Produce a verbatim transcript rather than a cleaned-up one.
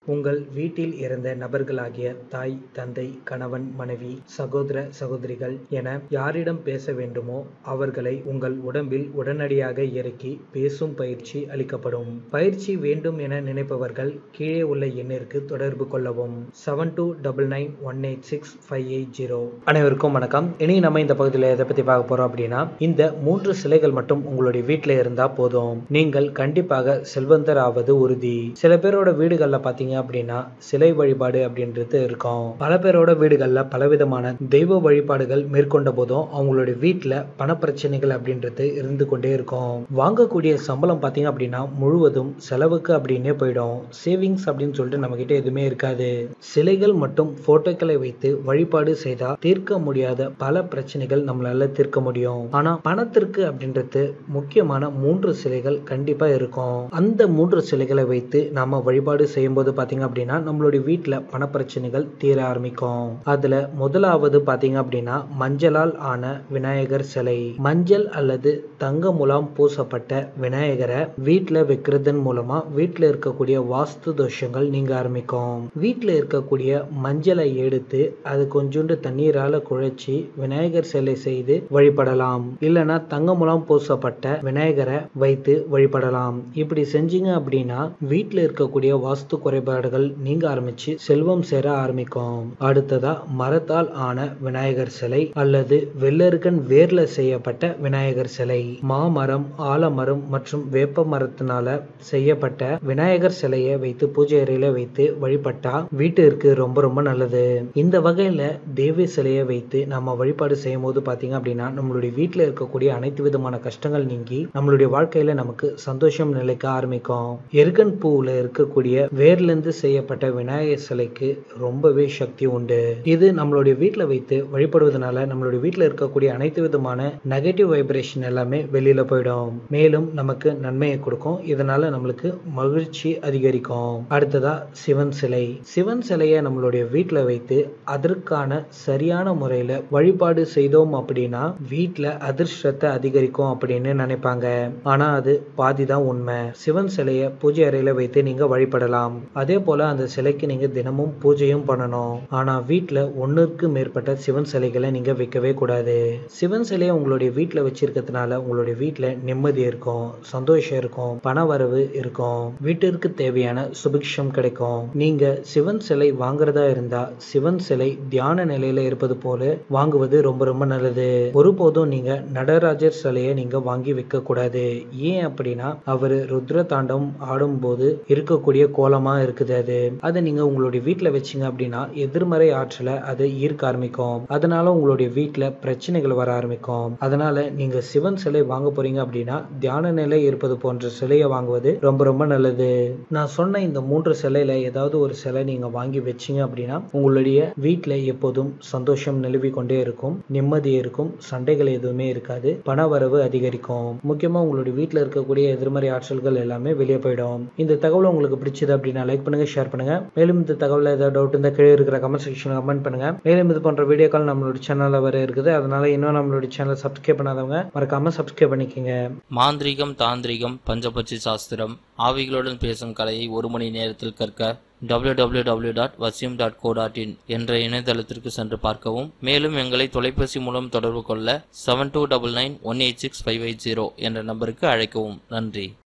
உங்கள் வீட்டில் இறந்த நபர்களாகிய தாய், தந்தை, கணவன், மனைவி, சகோதர, சகோதரிகள் என யாரிடம் பேச வேண்டுமோ அவர்களை உங்கள் உடம்பில் உடனடியாக இறக்கி பேசும் பயிற்சி அளிக்கப்படும். பயிற்சி வேண்டும் என நினைப்பவர்கள் கீழே உள்ள எண்ணிற்கு தொடர்பு கொள்ளவும். Seven two double nine one eight six five eight zero. அனைவருக்கும் வணக்கம். இனி நம்ம இந்த பகுதியில் எதை பத்தி பார்க்க போறோம் அப்படின்னா, இந்த மூன்று சிலைகள் மட்டும் உங்களுடைய வீட்டில் இருந்தா போதும், நீங்கள் கண்டிப்பாக செல்வந்தர் ஆவது உறுதி. சில பேரோட வீடுகள்ல பாத்தீங்க அப்படின்னா சிலை வழிபாடு அப்படின்றது இருக்கும். பல பேரோட வீடுகள்ல பலவிதமான தெய்வ வழிபாடுகள் மேற்கொண்ட போதும் அவங்களுடைய வீட்டுல பண பிரச்சனைகள் அப்படின்றது இருந்து கொண்டே இருக்கும். வாங்கக்கூடிய சம்பளம் பாத்தீங்க அப்படின்னா முழுவதும் செலவுக்கு அப்படின்னே போயிடும். சேவிங்ஸ் அப்படின்னு சொல்லிட்டு நம்ம கிட்ட எதுவுமே இருக்காது. சிலைகள் மற்றும் போட்டோக்களை வைத்து வழிபாடு செய்தா தீர்க்க முடியாத பல பிரச்சனைகள் நம்மளால தீர்க்க முடியும். ஆனா பணத்திற்கு அப்படின்றது முக்கியமான மூன்று சிலைகள் கண்டிப்பா இருக்கும். அந்த மூன்று சிலைகளை வைத்து நாம வழிபாடு செய்யும் போது பாத்தீங்க அப்படின்னா நம்மளுடைய வீட்டுல பண பிரச்சனைகள் தீர ஆரம்பிக்கும். அதுல முதலாவது பாத்தீங்க அப்படின்னா மஞ்சளால் ஆன விநாயகர் சிலை. மஞ்சள் அல்லது தங்க முலாம் பூசப்பட்ட விநாயகரை வீட்டுல வைக்கிறதன் மூலமா வீட்டுல இருக்கக்கூடிய வாஸ்து தோஷங்கள் நீங்க ஆரம்பிக்கும். வீட்டுல இருக்கக்கூடிய மஞ்சளை எடுத்து அது கொஞ்சோண்டு தண்ணீரால குழைச்சி விநாயகர் சிலை செய்து வழிபடலாம். இல்லைன்னா தங்க முலாம் பூசப்பட்ட விநாயகரை வைத்து வழிபடலாம். இப்படி செஞ்சீங்க அப்படின்னா வீட்டுல இருக்கக்கூடிய வாஸ்து குறைபாடுகள் நீங்க ஆரம்பிச்சு செல்வம் சேர ஆரம்பிக்கும். அடுத்ததா மரத்தால் ஆன விநாயகர் சிலை அல்லது வெள்ளருக்கன் வேர்ல செய்யப்பட்ட விநாயகர் சிலை. மாமரம், ஆலமரம் மற்றும் வேப்ப மரத்தினால செய்யப்பட்ட விநாயகர் சிலையை வைத்து பூஜை அறையில வைத்து வழிபட்டா வீட்டிற்கு ரொம்ப ரொம்ப நல்லது. இந்த வகையில தேவி சிலையை வைத்து நம்ம வழிபாடு செய்யும் போது பாத்தீங்க அப்படின்னா நம்மளுடைய வீட்டுல இருக்கக்கூடிய அனைத்து விதமான கஷ்டங்கள் நீங்கி நம்மளுடைய வாழ்க்கையில நமக்கு சந்தோஷம் நிலைக்க ஆரம்பிக்கும். எருகன் பூவுல இருக்கக்கூடிய வேர்ல இருந்து செய்யப்பட்ட விநாயகர் சிலைக்கு ரொம்பவே சக்தி உண்டு. இது நம்மளுடைய வீட்டுல வைத்து வழிபடுவதனால நம்மளுடைய வீட்டுல இருக்கக்கூடிய அனைத்து விதமான நெகட்டிவ் வைப்ரேஷன் எல்லாமே வெளியில போயிடும். மேலும் நமக்கு நன்மையை கொடுக்கும். இதனால நம்மளுக்கு மகிழ்ச்சி அதிகரிக்கும். அடுத்ததா சிவன் சிலை. சிவன் சிலையை நம்மளுடைய வீட்டுல வைத்து அதற்கான சரியான முறையில வழிபாடு செய்தோம் அப்படின்னா வீட்டுல அதிர்ஷ்டத்தை அதிகரிக்கும் அப்படின்னு நினைப்பாங்க. ஆனா அது பாதிதான் உண்மை. சிவன் சிலையை பூஜை அறையில வைத்து நீங்க வழிபடலாம். அதே போல அந்த சிலைக்கு நீங்க தினமும் பூஜையும் பண்ணணும். ஆனா வீட்டுல ஒன்னுக்கு மேற்பட்ட சிவன் சிலைகளை நீங்க வைக்கவே கூடாது. சிவன் சிலையை உங்களுடைய வீட்டுல வச்சிருக்கிறதுனால உங்களுடைய வீட்டுல நிம்மதி இருக்கும், சந்தோஷம் இருக்கும், பண வரவு இருக்கும், வீட்டிற்கு தேவையான சுபிக்ஷம் கிடைக்கும். நீங்க சிவன் சிலை வாங்குறதா இருந்தா சிவன் சிலை தியான நிலையில இருப்பது போல வாங்குவது ரொம்ப ரொம்ப நல்லது. ஒருபோதும் நீங்க நடராஜர் சிலையை நீங்க வாங்கி வைக்க கூடாது. ஏன் அப்படின்னா அவரு ருத்ர தாண்டம் ஆடும் போது இருக்கக்கூடிய கோலமா இருக்குது. அது அதை நீங்க உங்களுடைய வீட்டுல வச்சீங்க அப்படின்னா எதிர்மறை ஆற்றலை அது ஈர்க்க ஆரம்பிக்கும். அதனால உங்களுடைய வீட்டுல பிரச்சனைகள் வர ஆரம்பிக்கும். அதனால நீங்க சிவன் சிலை வாங்க போறீங்க அப்படின்னா தியான நிலை இருப்பது போன்ற சிலையை வாங்குவது ரொம்ப ரொம்ப நல்லது. நான் சொன்ன இந்த மூன்று சிலையில ஏதாவது ஒரு சிலை நீங்க வாங்கி வச்சீங்க அப்படின்னா உங்களுடைய வீட்டுல எப்போதும் சந்தோஷம் நிலவி கொண்டே இருக்கும், நிம்மதி இருக்கும், சண்டைகள் எதுவுமே இருக்காது, பண வரவு அதிகரிக்கும். முக்கியமா உங்களுடைய வீட்டுல இருக்கக்கூடிய எதிர்மறை ஆற்றல்கள் எல்லாமே வெளியே போயிடும். இந்த தகவல் உங்களுக்கு பிடிச்சது அப்படின்னா லைக் பண்ணுங்க, ஷேர் பண்ணுங்க. மேலும் இந்த தகவல் ஏதாவது டவுட் இருந்தா கீழே இருக்கிற கமெண்ட் செக்ஷன்ல கமெண்ட் பண்ணுங்க. மேலும் இது போன்ற வீடியோக்கள் நம்மளோட சேனல்ல வர இருக்குது. அதனால இன்னும் நம்மளோட சேனல் சப்ஸ்கிரைப் பண்ணாதவங்க மறக்காம சப்ஸ்கிரைப் பண்ணிக்கங்க. மாந்திரிகம், தாந்திரிகம், பஞ்சபட்சி சாஸ்திரம், ஆவிகளுடன் பேசும் கலையை ஒரு மணி நேரத்தில் கற்க W W W dot Vasiyam dot co dot in என்ற இணையதளத்திற்கு சென்று பார்க்கவும். மேலும் எங்களை தொலைபேசி மூலம் தொடர்பு கொள்ள seven two double nine one eight six five eight zero என்ற நம்பருக்கு அழைக்கவும். நன்றி.